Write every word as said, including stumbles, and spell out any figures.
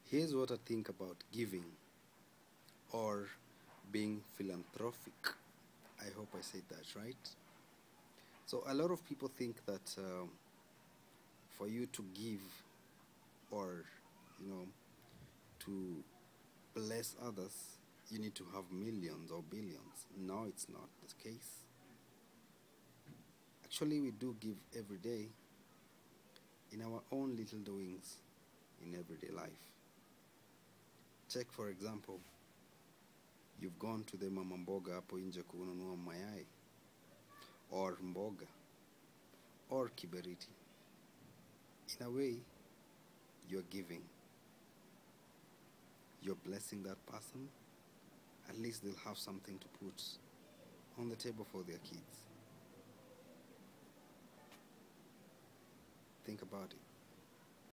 Here's what I think about giving or being philanthropic. I hope I said that right. So a lot of people think that um, for you to give or you know to bless others, you need to have millions or billions. No, it's not the case. Actually, we do give every day in our own little doings in everyday life. Check, for example, you've gone to the mama mboga hapo nje kununua mayai or mboga or kiberiti. In a way, you're giving. You're blessing that person. At least they'll have something to put on the table for their kids. Think about it.